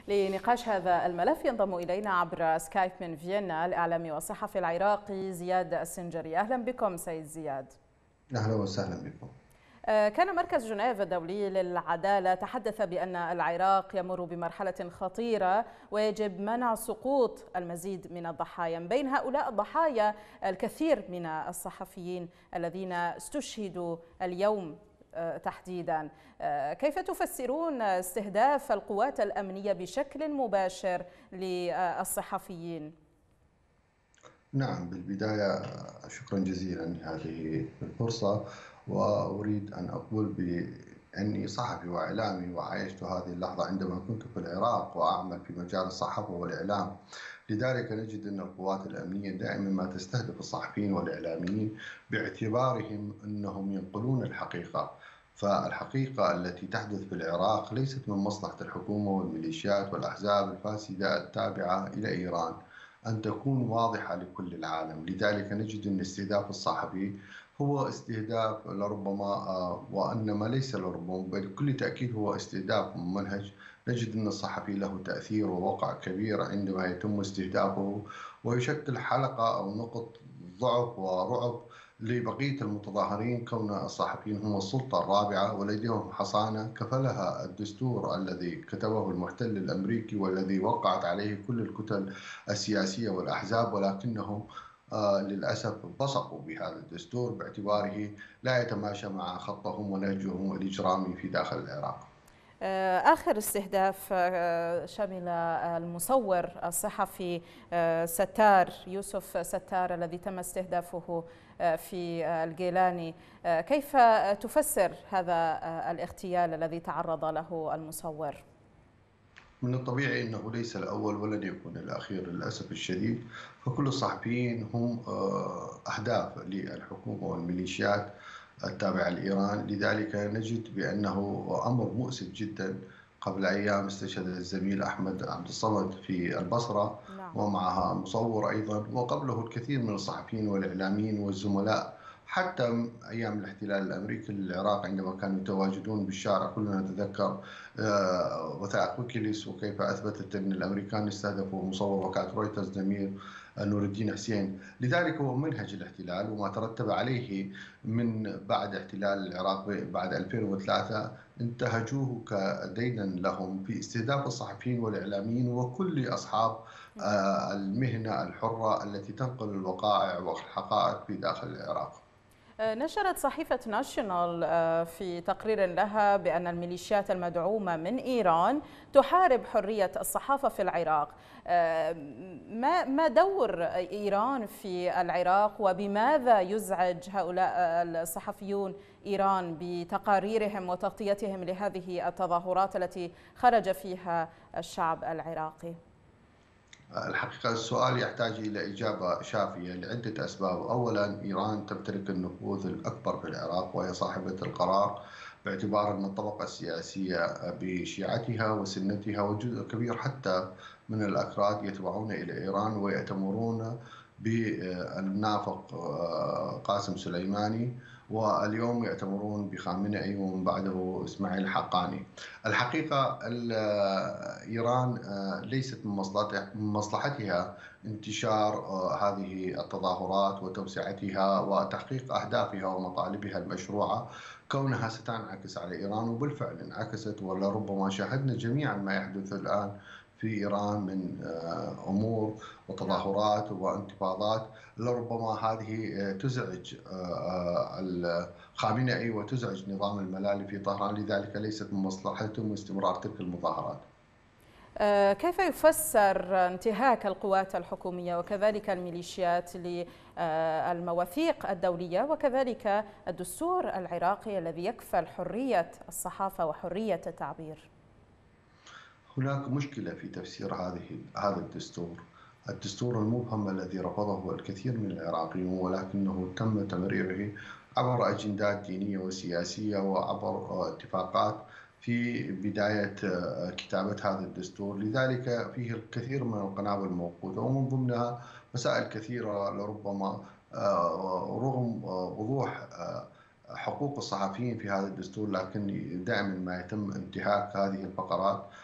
لنقاش هذا الملف ينضم إلينا عبر سكايب من فيينا الإعلامي والصحفي العراقي زياد السنجري. أهلا بكم سيد زياد. أهلا وسهلا بكم. كان مركز جنيف الدولي للعدالة تحدث بأن العراق يمر بمرحلة خطيرة ويجب منع سقوط المزيد من الضحايا. من بين هؤلاء الضحايا الكثير من الصحفيين الذين استشهدوا اليوم تحديدا. كيف تفسرون استهداف القوات الأمنية بشكل مباشر للصحفيين؟ نعم، بالبداية شكرا جزيلا لهذه الفرصة، وأريد أن أقول بأني صحفي وإعلامي وعايشت هذه اللحظة عندما كنت في العراق وأعمل في مجال الصحافة والإعلام. لذلك نجد أن القوات الأمنية دائما ما تستهدف الصحفيين والإعلاميين باعتبارهم أنهم ينقلون الحقيقة. فالحقيقة التي تحدث في العراق ليست من مصلحة الحكومة والميليشيات والأحزاب الفاسدة التابعة إلى إيران أن تكون واضحة لكل العالم. لذلك نجد أن استهداف الصحفي هو استهداف لربما وإنما ليس لربما بل بكل تأكيد هو استهداف ممنهج. نجد أن الصحفي له تأثير ووقع كبير عندما يتم استهدافه، ويشكل حلقة أو نقط ضعف ورعب لبقية المتظاهرين، كون الصحفيين هم السلطة الرابعة ولديهم حصانة كفلها الدستور الذي كتبه المحتل الأمريكي والذي وقعت عليه كل الكتل السياسية والأحزاب، ولكنهم للأسف بصقوا بهذا الدستور باعتباره لا يتماشى مع خطهم ونهجهم الإجرامي في داخل العراق. آخر استهداف شمل المصور الصحفي ستار يوسف ستار الذي تم استهدافه في الجيلاني. كيف تفسر هذا الاغتيال الذي تعرض له المصور؟ من الطبيعي أنه ليس الأول ولن يكون الأخير للأسف الشديد، فكل الصحفيين هم أهداف للحكومة والميليشيات التابعة لإيران. لذلك نجد بأنه أمر مؤسف جدا. قبل أيام استشهد الزميل أحمد عبد الصمد في البصرة، نعم. ومعها مصور أيضا، وقبله الكثير من الصحفيين والإعلاميين والزملاء. حتى أيام الاحتلال الأمريكي للعراق عندما كانوا يتواجدون بالشارع كلنا نتذكر وثائق ويكيليكس وكيف أثبتت أن الأمريكان استهدفوا مصور وكالة رويترز زميل نور الدين حسين. لذلك هو منهج الاحتلال وما ترتب عليه من بعد احتلال العراق بعد 2003 انتهجوه كدينا لهم في استهداف الصحفيين والإعلاميين وكل أصحاب المهنة الحرة التي تنقل الوقائع والحقائق في داخل العراق. نشرت صحيفة ناشونال في تقرير لها بأن الميليشيات المدعومة من إيران تحارب حرية الصحافة في العراق. ما دور إيران في العراق وبماذا يزعج هؤلاء الصحفيون إيران بتقاريرهم وتغطيتهم لهذه التظاهرات التي خرج فيها الشعب العراقي؟ الحقيقة السؤال يحتاج إلى إجابة شافية لعدة أسباب. أولا، إيران تمتلك النفوذ الأكبر في العراق وهي صاحبة القرار، باعتبار أن الطبقة السياسية بشيعتها وسنتها وجزء كبير حتى من الأكراد يتبعون إلى إيران ويأتمرون بالنافق قاسم سليماني، واليوم يأتمرون بخامنئي ومن بعده إسماعيل حقاني. الحقيقة إيران ليست من مصلحتها انتشار هذه التظاهرات وتوسعتها وتحقيق أهدافها ومطالبها المشروعة، كونها ستنعكس على إيران، وبالفعل انعكست. ولربما شاهدنا جميعا ما يحدث الآن في إيران من أمور نعم. وتظاهرات وانتفاضات، لربما هذه تزعج الخامنئي وتزعج نظام الملالي في طهران. لذلك ليست من مصلحتهم استمرار تلك المظاهرات. كيف يفسر انتهاك القوات الحكومية وكذلك الميليشيات للمواثيق الدولية وكذلك الدستور العراقي الذي يكفل حرية الصحافة وحرية التعبير؟ هناك مشكلة في تفسير هذا الدستور المبهم الذي رفضه الكثير من العراقيون، ولكنه تم تمريره عبر أجندات دينية وسياسية وعبر اتفاقات في بداية كتابة هذا الدستور. لذلك فيه الكثير من القنابل الموقوتة، ومن ضمنها مسائل كثيرة لربما رغم وضوح حقوق الصحفيين في هذا الدستور، لكن دائما ما يتم انتهاك هذه الفقرات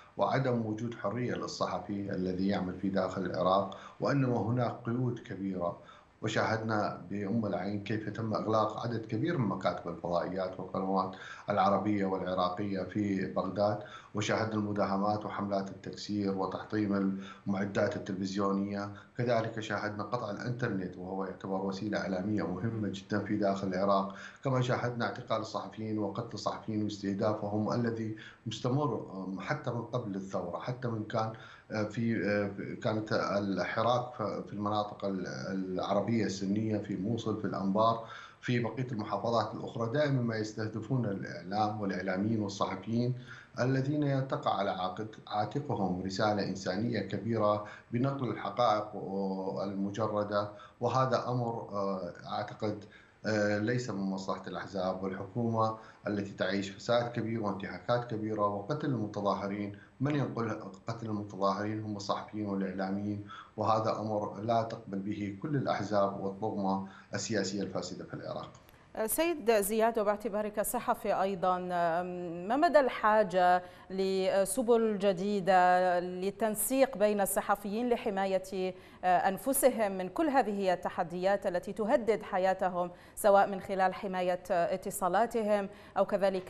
وعدم وجود حرية للصحفي الذي يعمل في داخل العراق، وإنما هناك قيود كبيرة. وشاهدنا بأم العين كيف تم إغلاق عدد كبير من مكاتب الفضائيات والقنوات العربية والعراقية في بغداد، وشاهدنا المداهمات وحملات التكسير وتحطيم المعدات التلفزيونية. كذلك شاهدنا قطع الإنترنت وهو يعتبر وسيلة إعلامية مهمة جدا في داخل العراق. كما شاهدنا اعتقال الصحفيين وقتل الصحفيين واستهدافهم الذي مستمر حتى من قبل الثورة، حتى من كان في كانت الحراك في المناطق العربية السنية في موصل، في الأنبار، في بقية المحافظات الأخرى. دائما ما يستهدفون الإعلام والإعلاميين والصحفيين الذين تقع على عاتقهم رسالة إنسانية كبيرة بنقل الحقائق المجردة. وهذا أمر أعتقد ليس من مصلحة الأحزاب والحكومة التي تعيش فساد كبير وانتهاكات كبيرة وقتل المتظاهرين. من ينقل قتل المتظاهرين هم الصحفيين والإعلاميين، وهذا أمر لا تقبل به كل الأحزاب والطغمة السياسية الفاسدة في العراق. سيد زياد، وباعتبارك صحفي أيضا، ما مدى الحاجة لسبل جديدة للتنسيق بين الصحفيين لحماية أنفسهم من كل هذه التحديات التي تهدد حياتهم، سواء من خلال حماية اتصالاتهم أو كذلك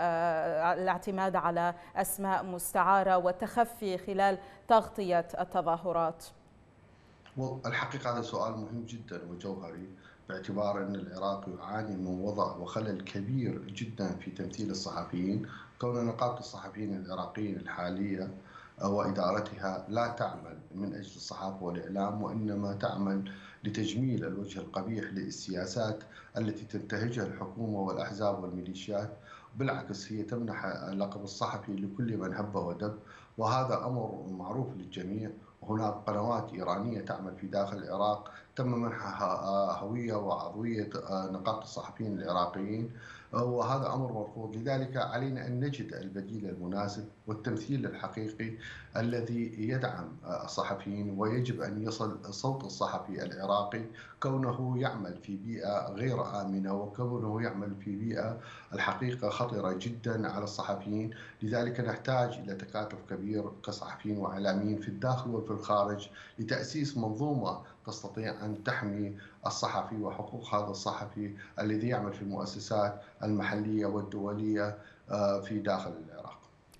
الاعتماد على أسماء مستعارة والتخفي خلال تغطية التظاهرات؟ الحقيقة هذا سؤال مهم جدا وجوهري، باعتبار أن العراق يعاني من وضع وخلل كبير جدا في تمثيل الصحفيين، كون نقابة الصحفيين العراقيين الحالية وإدارتها لا تعمل من أجل الصحافة والإعلام، وإنما تعمل لتجميل الوجه القبيح للسياسات التي تنتهجها الحكومة والأحزاب والميليشيات. بالعكس، هي تمنح لقب الصحفي لكل من هب ودب، وهذا أمر معروف للجميع. هناك قنوات إيرانية تعمل في داخل العراق تم منحها هوية وعضوية نقابة الصحفيين العراقيين، وهذا أمر مرفوض. لذلك علينا أن نجد البديل المناسب والتمثيل الحقيقي الذي يدعم الصحفيين، ويجب أن يصل صوت الصحفي العراقي كونه يعمل في بيئة غير آمنة، وكونه يعمل في بيئة الحقيقة خطرة جدا على الصحفيين. لذلك نحتاج إلى تكاتف كبير كصحفيين وإعلاميين في الداخل وفي الخارج لتأسيس منظومة تستطيع أن تحمي الصحفي وحقوق هذا الصحفي الذي يعمل في المؤسسات المحلية والدولية في داخل العراق.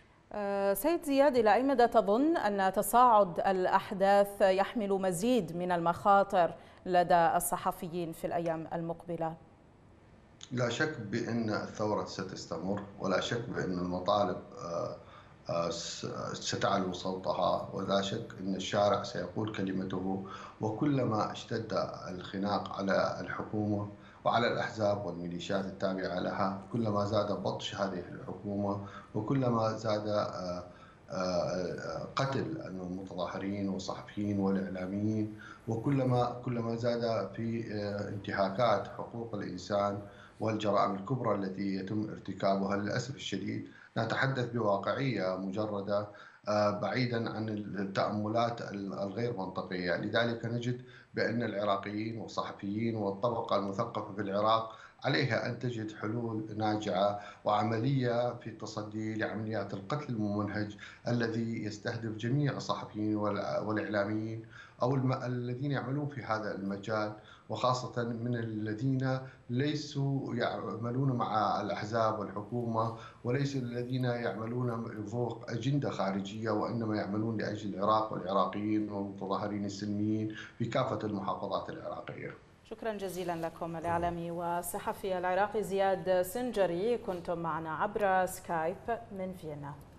سيد زياد، إلى أي مدى تظن أن تصاعد الأحداث يحمل مزيد من المخاطر لدى الصحفيين في الأيام المقبلة؟ لا شك بأن الثورة ستستمر، ولا شك بأن المطالب ستعلو صوتها، ولا شك أن الشارع سيقول كلمته. وكلما اشتد الخناق على الحكومة وعلى الأحزاب والميليشيات التابعة لها، كلما زاد بطش هذه الحكومة، وكلما زاد قتل المتظاهرين والصحفيين والإعلاميين، وكلما زاد في انتهاكات حقوق الإنسان والجرائم الكبرى التي يتم ارتكابها. للأسف الشديد نتحدث بواقعية مجردة بعيدا عن التأملات الغير منطقية. لذلك نجد بأن العراقيين والصحفيين والطبقة المثقفة في العراق عليها أن تجد حلول ناجعة وعملية في التصدي لعمليات القتل الممنهج الذي يستهدف جميع الصحفيين والإعلاميين أو الذين يعملون في هذا المجال، وخاصة من الذين ليسوا يعملون مع الأحزاب والحكومة، وليسوا الذين يعملون وفق أجندة خارجية، وإنما يعملون لأجل العراق والعراقيين والمتظاهرين السلميين في كافة المحافظات العراقية. شكرا جزيلا لكم الإعلامي والصحفي العراقي زياد سنجري، كنتم معنا عبر سكايب من فيينا.